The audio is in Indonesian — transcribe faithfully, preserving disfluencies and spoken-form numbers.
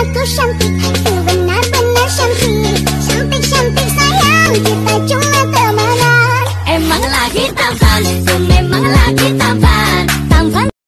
aku cantik, ku benar-benar cantik. Cantik-cantik sayang, kita cuma temenan. Emang lagi tampan, ku memang lagi tampan.